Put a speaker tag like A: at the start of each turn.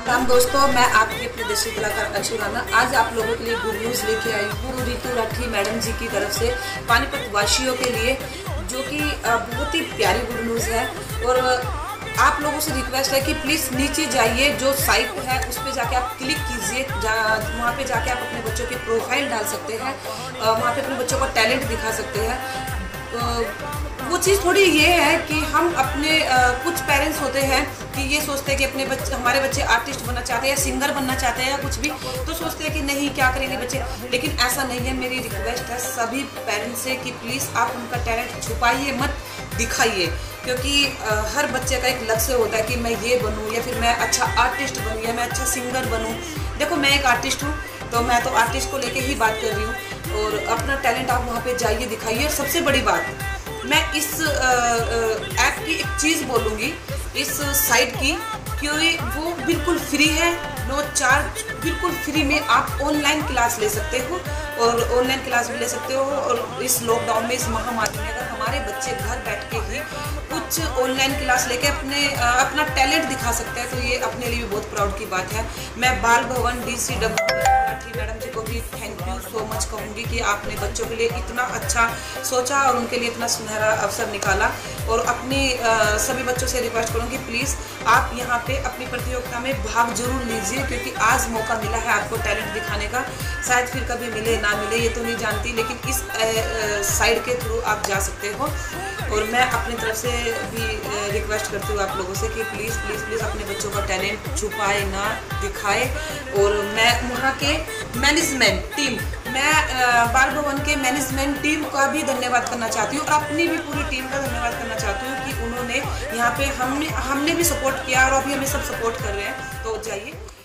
A: राम दोस्तों, मैं आपकी अपनी देशी कलाकार अंशु राणा आज आप लोगों के लिए गुड न्यूज़ लेके आई हूँ रितु राठी मैडम जी की तरफ से पानीपत वासियों के लिए, जो कि बहुत ही प्यारी गुड न्यूज़ है। और आप लोगों से रिक्वेस्ट है कि प्लीज़ नीचे जाइए, जो साइट है उस पर जाके आप क्लिक कीजिए, वहाँ पे जाके आप अपने बच्चों की प्रोफाइल डाल सकते हैं, वहाँ पे अपने बच्चों का टैलेंट दिखा सकते हैं। वो चीज़ थोड़ी ये है कि हम अपने कुछ पेरेंट्स होते हैं कि ये सोचते हैं कि हमारे बच्चे आर्टिस्ट बनना चाहते हैं या सिंगर बनना चाहते हैं या कुछ भी, तो सोचते हैं कि नहीं क्या करेंगे बच्चे। लेकिन ऐसा नहीं है। मेरी रिक्वेस्ट है सभी पेरेंट्स से कि प्लीज़ आप उनका टैलेंट छुपाइए मत, दिखाइए, क्योंकि हर बच्चे का एक लक्ष्य होता है कि मैं ये बनूँ या फिर मैं अच्छा आर्टिस्ट बनूँ या मैं अच्छा सिंगर बनूँ। देखो, मैं एक आर्टिस्ट हूँ, तो मैं तो आर्टिस्ट को लेके ही बात कर रही हूँ। और अपना टैलेंट आप वहाँ पे जाइए, दिखाइए। और सबसे बड़ी बात, मैं इस ऐप की एक चीज़ बोलूँगी, इस साइट की, क्योंकि वो बिल्कुल फ्री है, नो चार्ज, बिल्कुल फ्री में आप ऑनलाइन क्लास ले सकते हो और ऑनलाइन क्लास भी ले सकते हो। और इस लॉकडाउन में, इस महामारी में, अगर हमारे बच्चे घर बैठ के ही कुछ ऑनलाइन क्लास लेके अपना टैलेंट दिखा सकते हैं, तो ये अपने लिए भी बहुत प्राउड की बात है। मैं बाल भवन DCW राठी मैडम जी को भी थैंक यू सो मच कहूँगी कि आपने बच्चों के लिए इतना अच्छा सोचा और उनके लिए इतना सुनहरा अवसर निकाला। और अपनी सभी बच्चों से रिक्वेस्ट करूँगी, प्लीज़ आप यहाँ पे अपनी प्रतियोगिता में भाग जरूर लीजिए, क्योंकि आज मौका मिला है आपको टैलेंट दिखाने का। शायद फिर कभी मिले ना मिले ये तो नहीं जानती, लेकिन इस साइड के थ्रू आप जा सकते हो। और मैं अपनी तरफ से भी रिक्वेस्ट करती हूँ आप लोगों से कि प्लीज़ प्लीज़ प्लीज़ अपने बच्चों का टैलेंट छुपाए ना, दिखाए। और मैं वहाँ के मैनेजमेंट टीम, मैं बाल भवन के मैनेजमेंट टीम का भी धन्यवाद करना चाहती हूँ और अपनी भी पूरी टीम का धन्यवाद करना चाहती हूँ कि उन्होंने यहाँ पे हमने भी सपोर्ट किया और अभी हमें सब सपोर्ट कर रहे हैं। तो जाइए।